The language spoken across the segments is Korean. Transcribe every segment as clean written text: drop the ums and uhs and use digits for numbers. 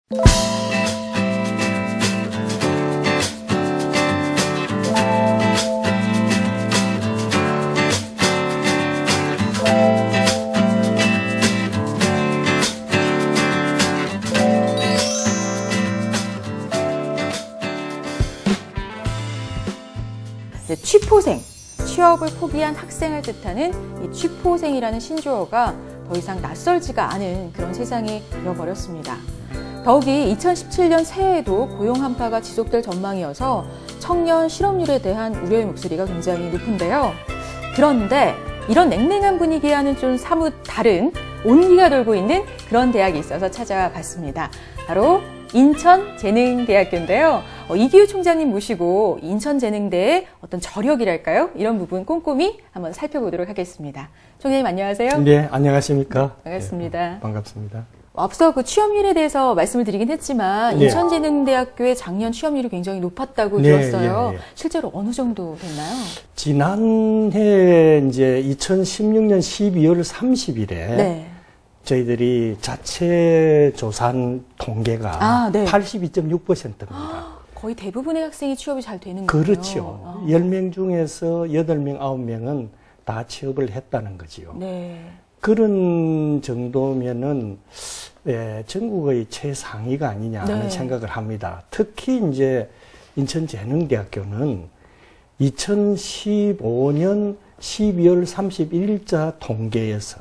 취포생, 취업을 포기한 학생을 뜻하는 이 취포생이라는 신조어가 더 이상 낯설지가 않은 그런 세상이 되어버렸습니다. 더욱이 2017년 새해에도 고용 한파가 지속될 전망이어서 청년 실업률에 대한 우려의 목소리가 굉장히 높은데요. 그런데 이런 냉랭한 분위기와는 좀 사뭇 다른 온기가 돌고 있는 그런 대학이 있어서 찾아봤습니다. 바로 인천재능대학교인데요. 이기우 총장님 모시고 인천재능대의 어떤 저력이랄까요? 이런 부분 꼼꼼히 한번 살펴보도록 하겠습니다. 총장님 안녕하세요. 네, 안녕하십니까. 반갑습니다. 네, 반갑습니다. 앞서 그 취업률에 대해서 말씀을 드리긴 했지만 네. 인천재능대학교의 작년 취업률이 굉장히 높았다고 들었어요. 실제로 어느 정도 됐나요? 지난해 이제 2016년 12월 30일에 네. 저희들이 자체 조사한 통계가 82.6%입니다. 거의 대부분의 학생이 취업이 잘 되는 거예요. 그렇죠. 10명 중에서 8명, 9명은 다 취업을 했다는 거지요. 네. 그런 정도면은 전국의 최상위가 아니냐 하는 생각을 합니다. 특히 이제 인천재능대학교는 2015년 12월 31일자 통계에서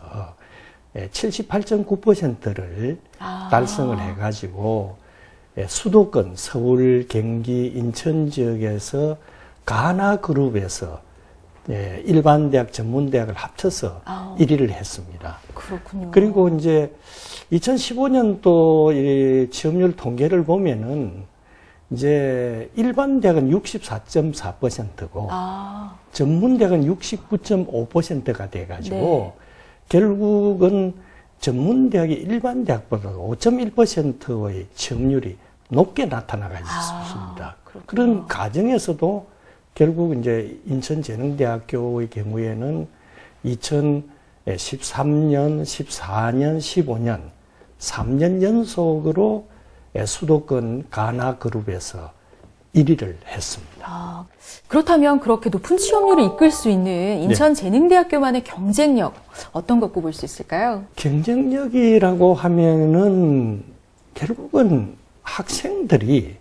78.9%를 달성을 해가지고 수도권 서울, 경기, 인천 지역에서 가나그룹에서 일반 대학, 전문대학을 합쳐서 1위를 했습니다. 그렇군요. 그리고 이제 2015년도 이 취업률 통계를 보면은 이제 일반 대학은 64.4%고 전문대학은 69.5%가 돼가지고 결국은 전문대학이 일반 대학보다 5.1%의 취업률이 높게 나타나가 있습니다. 그런 과정에서도 결국 이제 인천재능대학교의 경우에는 2013년, 14년, 15년 3년 연속으로 수도권 가나그룹에서 1위를 했습니다. 그렇다면 그렇게 높은 취업률을 이끌 수 있는 인천재능대학교만의 경쟁력 어떤 것 꼽을 수 있을까요? 경쟁력이라고 하면은 결국은 학생들이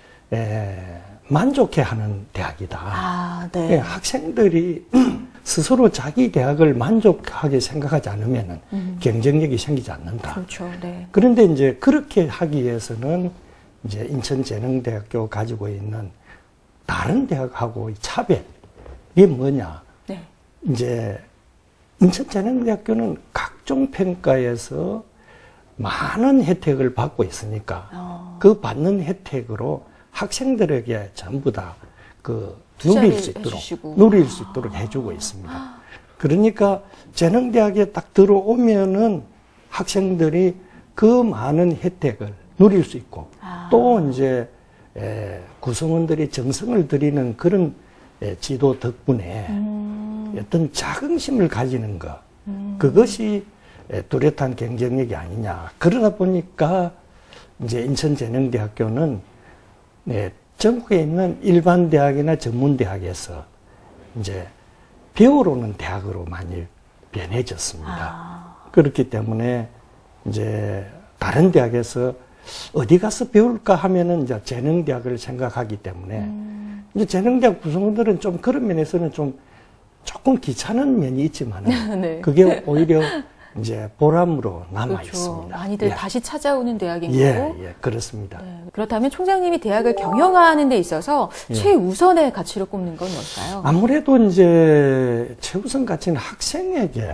만족해하는 대학이다. 네. 학생들이 스스로 자기 대학을 만족하게 생각하지 않으면 경쟁력이 생기지 않는다. 그렇죠. 네. 그런데 이제 그렇게 하기 위해서는 이제 인천재능대학교 가지고 있는 다른 대학하고의 차별이 뭐냐? 네. 이제 인천재능대학교는 각종 평가에서 많은 혜택을 받고 있으니까 그 받는 혜택으로 학생들에게 전부 다 누릴 수 있도록 해주고 있습니다. 그러니까 재능대학에 딱 들어오면은 학생들이 그 많은 혜택을 누릴 수 있고 또 이제 구성원들이 정성을 들이는 그런 지도 덕분에 어떤 자긍심을 가지는 것 그것이 뚜렷한 경쟁력이 아니냐. 그러다 보니까 이제 인천재능대학교는 전국에 있는 일반 대학이나 전문 대학에서 이제 배우러 오는 대학으로 많이 변해졌습니다. 그렇기 때문에 이제 다른 대학에서 어디 가서 배울까 하면은 이제 재능대학을 생각하기 때문에 이제 재능대학 구성원들은 좀 그런 면에서는 좀 조금 귀찮은 면이 있지만은 그게 오히려 이제 보람으로 남아 있습니다. 많이들 다시 찾아오는 대학인 거고. 예, 그렇습니다. 그렇다면 총장님이 대학을 경영하는 데 있어서 최우선의 가치로 꼽는 건 뭘까요? 아무래도 이제 최우선 가치는 학생에게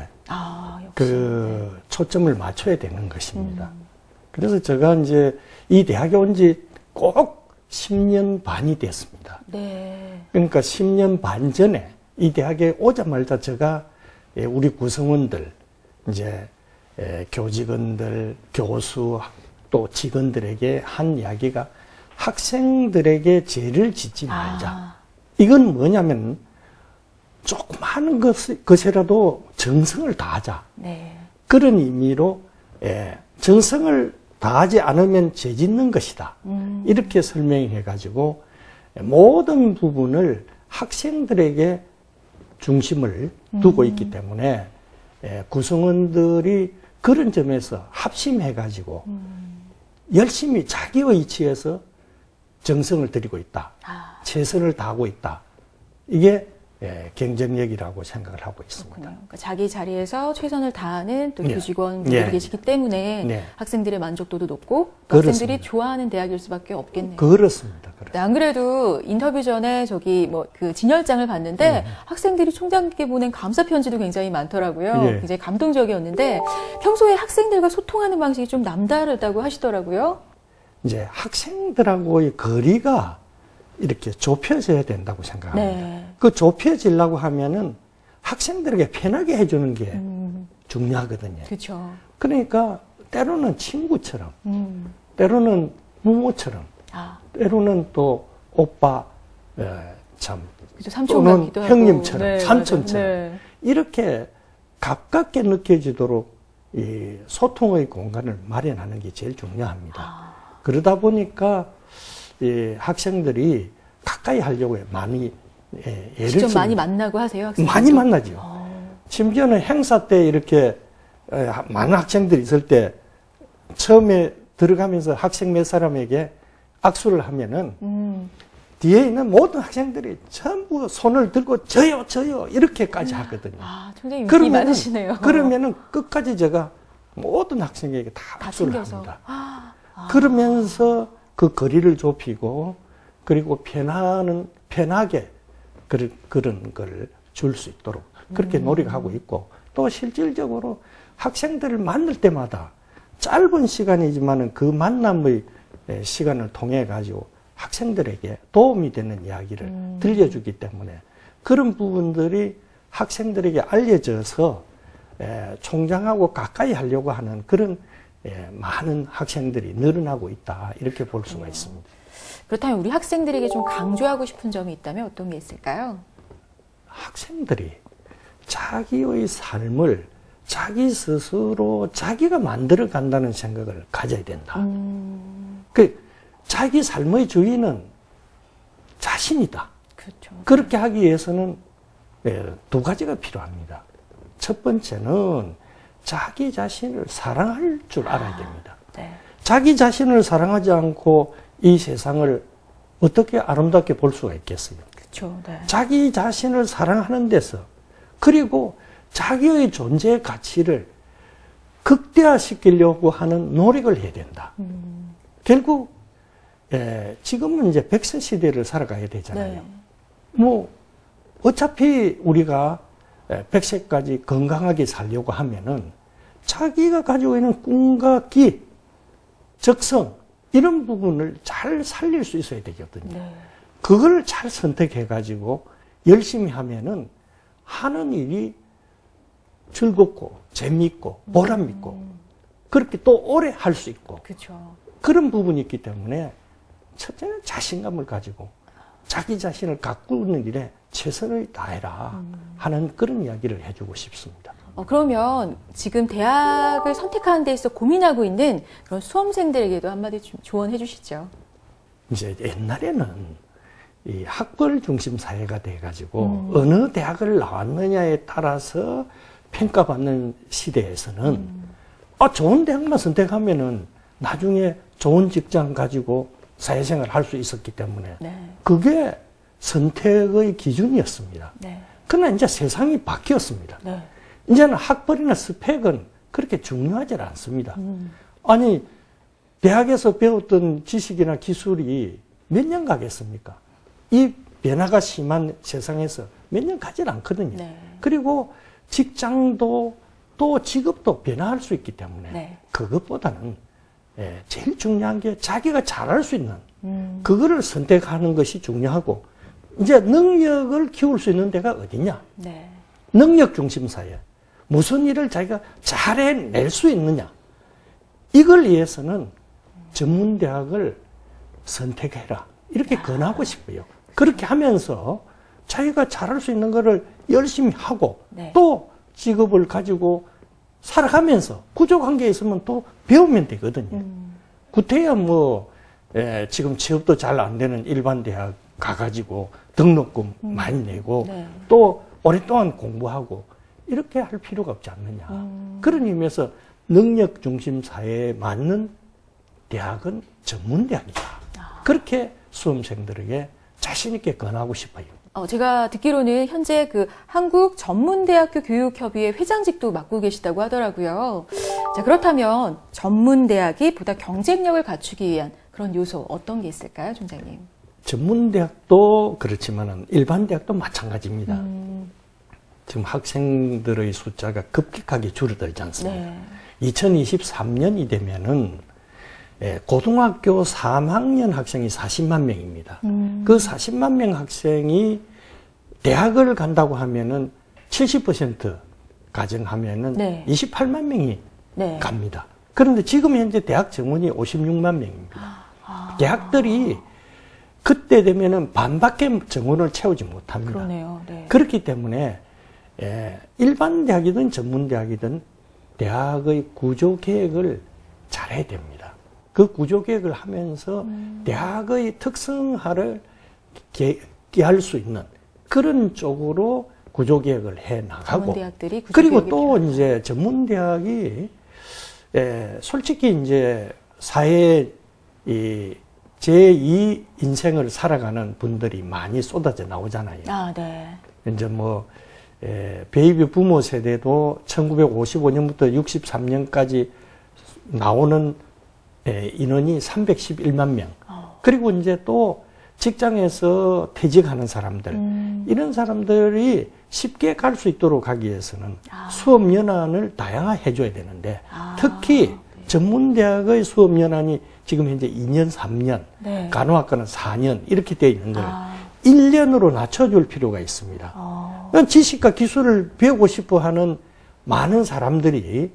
초점을 맞춰야 되는 것입니다. 그래서 제가 이제 이 대학에 온 지 꼭 10년 반이 됐습니다. 그러니까 10년 반 전에 이 대학에 오자마자 제가 우리 구성원들, 이제 교직원들, 교수, 또 직원들에게 한 이야기가 학생들에게 죄를 짓지 말자. 이건 뭐냐면 조그마한 것이라도 정성을 다하자. 그런 의미로 정성을 다 하지 않으면 죄 짓는 것이다. 이렇게 설명해가지고 모든 부분을 학생들에게 중심을 두고 있기 때문에 구성원들이 그런 점에서 합심해가지고 열심히 자기의 위치에서 정성을 들이고 있다. 최선을 다하고 있다. 이게 경쟁력이라고 생각을 하고 있습니다. 그러니까 자기 자리에서 최선을 다하는 또 교직원분들이 계시기 때문에 학생들의 만족도도 높고 학생들이 좋아하는 대학일 수밖에 없겠네요. 그렇습니다. 네, 안 그래도 인터뷰 전에 저기 그 진열장을 봤는데 학생들이 총장님께 보낸 감사 편지도 굉장히 많더라고요. 굉장히 감동적이었는데 평소에 학생들과 소통하는 방식이 좀 남다르다고 하시더라고요. 이제 학생들하고의 거리가 이렇게 좁혀져야 된다고 생각합니다. 그 좁혀지려고 하면은 학생들에게 편하게 해주는 게 중요하거든요. 그렇죠. 그러니까 때로는 친구처럼, 때로는 부모처럼, 때로는 또 오빠, 또는 형님처럼, 삼촌처럼 이렇게 가깝게 느껴지도록 이 소통의 공간을 마련하는 게 제일 중요합니다. 그러다 보니까 이 학생들이 가까이 하려고 많이 예를 직접 많이 만나고 하세요? 학생들도? 많이 만나죠. 심지어는 행사 때 이렇게 많은 학생들이 있을 때 처음에 들어가면서 학생 몇 사람에게 악수를 하면은 뒤에 있는 모든 학생들이 전부 손을 들고 저요 이렇게까지 하거든요. 굉장히 인기 많으시네요. 그러면은 끝까지 제가 모든 학생에게 다 악수를 합니다. 그러면서 그 거리를 좁히고 그리고 편하게 그런 걸 줄 수 있도록 그렇게 노력하고 있고 또 실질적으로 학생들을 만날 때마다 짧은 시간이지만은 그 만남의 시간을 통해 가지고 학생들에게 도움이 되는 이야기를 들려주기 때문에 그런 부분들이 학생들에게 알려져서 총장하고 가까이 하려고 하는 그런 많은 학생들이 늘어나고 있다 이렇게 볼 수가 있습니다. 그렇다면 우리 학생들에게 좀 강조하고 싶은 점이 있다면 어떤 게 있을까요? 학생들이 자기의 삶을 자기 스스로 자기가 만들어 간다는 생각을 가져야 된다. 그 자기 삶의 주인은 자신이다. 그렇죠. 그렇게 하기 위해서는 두 가지가 필요합니다. 첫 번째는 자기 자신을 사랑할 줄 알아야 됩니다. 자기 자신을 사랑하지 않고 이 세상을 어떻게 아름답게 볼 수가 있겠어요? 그렇죠. 자기 자신을 사랑하는 데서 그리고 자기의 존재의 가치를 극대화시키려고 하는 노력을 해야 된다. 결국 지금은 이제 100세 시대를 살아가야 되잖아요. 뭐 어차피 우리가 100세까지 건강하게 살려고 하면은 자기가 가지고 있는 꿈과 기, 적성 이런 부분을 잘 살릴 수 있어야 되거든요. 그걸 잘 선택해가지고 열심히 하면은 하는 일이 즐겁고 재미있고 보람있고 그렇게 또 오래 할 수 있고 그런 부분이 있기 때문에 첫째는 자신감을 가지고 자기 자신을 가꾸는 일에 최선을 다해라 하는 그런 이야기를 해주고 싶습니다. 그러면 지금 대학을 선택하는 데 있어 고민하고 있는 그런 수험생들에게도 한마디 좀 조언해 주시죠. 이제 옛날에는 이 학벌 중심 사회가 돼가지고 어느 대학을 나왔느냐에 따라서 평가받는 시대에서는 좋은 대학만 선택하면은 나중에 좋은 직장 가지고 사회생활을 할 수 있었기 때문에 그게 선택의 기준이었습니다. 그러나 이제 세상이 바뀌었습니다. 이제는 학벌이나 스펙은 그렇게 중요하지 않습니다. 아니 대학에서 배웠던 지식이나 기술이 몇 년 가겠습니까? 이 변화가 심한 세상에서 몇 년 가지 않거든요. 그리고 직장도 또 직업도 변화할 수 있기 때문에 그것보다는 제일 중요한 게 자기가 잘할 수 있는 그거를 선택하는 것이 중요하고 이제 능력을 키울 수 있는 데가 어디냐? 능력 중심 사회. 무슨 일을 자기가 잘 해낼 수 있느냐? 이걸 위해서는 전문대학을 선택해라. 이렇게 권하고 싶어요. 그렇게 하면서 자기가 잘할 수 있는 거를 열심히 하고 또 직업을 가지고 살아가면서 구조관계에 있으면 또 배우면 되거든요. 구태여 뭐 지금 취업도 잘 안 되는 일반 대학 가가지고 등록금 많이 내고 네. 또 오랫동안 공부하고 이렇게 할 필요가 없지 않느냐. 그런 의미에서 능력 중심 사회에 맞는 대학은 전문대학이다. 그렇게 수험생들에게 자신 있게 권하고 싶어요. 제가 듣기로는 현재 그 한국전문대학교 교육협의회 회장직도 맡고 계시다고 하더라고요. 자, 그렇다면 전문대학이 보다 경쟁력을 갖추기 위한 그런 요소 어떤 게 있을까요, 총장님? 전문대학도 그렇지만 일반 대학도 마찬가지입니다. 지금 학생들의 숫자가 급격하게 줄어들지 않습니다. 네. 2023년이 되면은 고등학교 3학년 학생이 40만 명입니다. 그 40만 명 학생이 대학을 간다고 하면은 70% 가정하면은 네. 28만 명이 네. 갑니다. 그런데 지금 현재 대학 정원이 56만 명입니다. 대학들이 그때 되면은 반밖에 정원을 채우지 못합니다. 그러네요. 네. 그렇기 때문에 일반 대학이든 전문 대학이든 대학의 구조 계획을 잘해야 됩니다. 그 구조 계획을 하면서 대학의 특성화를 기할 수 있는 그런 쪽으로 구조 계획을 해 나가고, 대학들이 구조 그리고 계획이 또 필요하다. 이제 전문 대학이 솔직히 이제 사회에 이 제2 인생을 살아가는 분들이 많이 쏟아져 나오잖아요. 아, 네. 이제 뭐 베이비 부모 세대도 1955년부터 63년까지 나오는 인원이 311만 명. 그리고 이제 또 직장에서 퇴직하는 사람들, 이런 사람들이 쉽게 갈 수 있도록 하기 위해서는 수업 연한을 다양화해 줘야 되는데, 특히 전문대학의 수업 연한이 지금 현재 2년, 3년, 네. 간호학과는 4년 이렇게 되어 있는 걸 1년으로 낮춰줄 필요가 있습니다. 그러니까 지식과 기술을 배우고 싶어 하는 많은 사람들이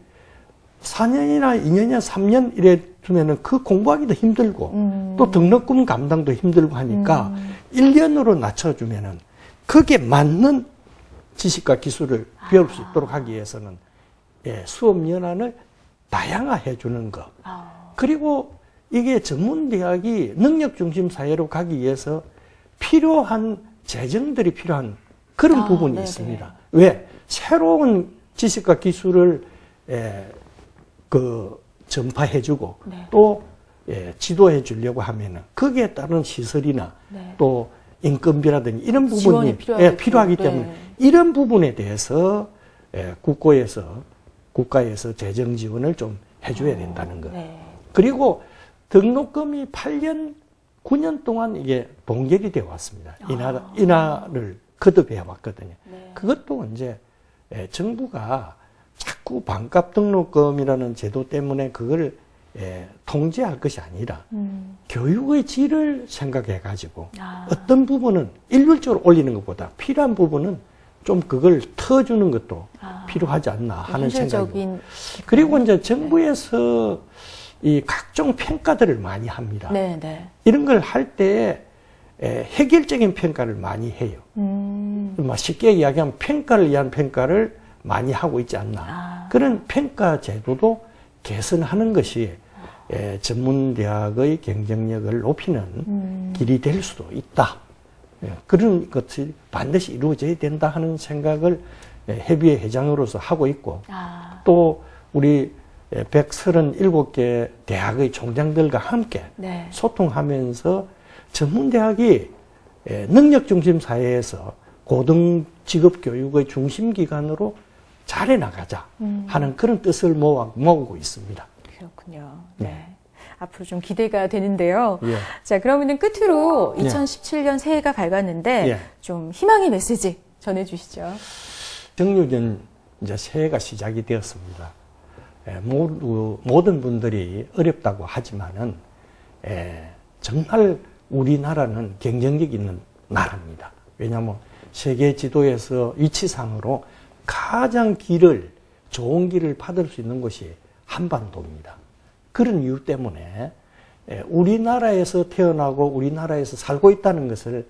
4년이나 2년이나 3년 이래 두면은 그 공부하기도 힘들고 또 등록금 감당도 힘들고 하니까 1년으로 낮춰주면은 그게 맞는 지식과 기술을 배울 수 있도록 하기 위해서는 수업 연한을 다양화해 주는 것. 그리고 이게 전문대학이 능력중심 사회로 가기 위해서 필요한 재정들이 필요한 그런 부분이 네네. 있습니다. 왜? 새로운 지식과 기술을 전파해주고 네. 또 지도해 주려고 하면은 거기에 따른 시설이나 네. 또 인건비라든지 이런 부분이 지원이 필요하기 네. 때문에 이런 부분에 대해서 국가에서 재정 지원을 좀 해줘야 된다는 것. 네. 그리고 등록금이 8년, 9년 동안 이게 동결이 되어 왔습니다. 인하를 거듭해 왔거든요. 네. 그것도 이제 정부가 자꾸 반값 등록금이라는 제도 때문에 그걸 통제할 것이 아니라 교육의 질을 생각해 가지고 어떤 부분은 일률적으로 올리는 것보다 필요한 부분은 좀 그걸 터주는 것도 필요하지 않나 하는 생각이고. 그리고 이제 정부에서 이 각종 평가들을 많이 합니다. 네, 네. 이런 걸 할 때 획일적인 평가를 많이 해요. 쉽게 이야기하면 평가를 위한 평가를 많이 하고 있지 않나. 그런 평가 제도도 개선하는 것이 전문대학의 경쟁력을 높이는 길이 될 수도 있다. 그런 것이 반드시 이루어져야 된다 하는 생각을 협의회 회장으로서 하고 있고, 또 우리 137개 대학의 총장들과 함께 네. 소통하면서 전문대학이 능력중심 사회에서 고등직업교육의 중심기관으로 잘해 나가자 하는 그런 뜻을 모으고 있습니다. 그렇군요. 네. 앞으로 좀 기대가 되는데요. 예. 자, 그러면은 끝으로 2017년 새해가 밝았는데 좀 희망의 메시지 전해주시죠. 정유년 이제 새해가 시작이 되었습니다. 모든 분들이 어렵다고 하지만은 정말 우리나라는 경쟁력 있는 나라입니다. 왜냐하면 세계 지도에서 위치상으로 가장 좋은 길을 받을 수 있는 곳이 한반도입니다. 그런 이유 때문에 우리나라에서 태어나고 우리나라에서 살고 있다는 것을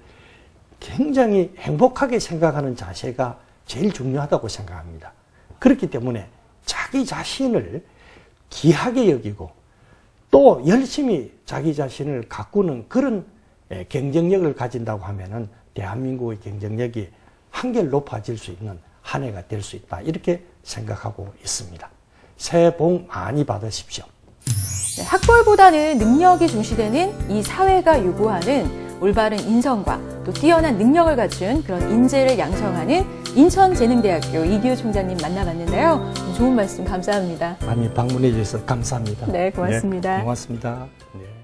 굉장히 행복하게 생각하는 자세가 제일 중요하다고 생각합니다. 그렇기 때문에 자기 자신을 귀하게 여기고 또 열심히 자기 자신을 가꾸는 그런 경쟁력을 가진다고 하면은 대한민국의 경쟁력이 한결 높아질 수 있는 한 해가 될 수 있다. 이렇게 생각하고 있습니다. 새해 복 많이 받으십시오. 네, 학벌보다는 능력이 중시되는 이 사회가 요구하는 올바른 인성과 또 뛰어난 능력을 갖춘 그런 인재를 양성하는 인천재능대학교 이기우 총장님 만나봤는데요. 좋은 말씀 감사합니다. 많이 방문해 주셔서 감사합니다. 네, 고맙습니다. 네, 고맙습니다. 네.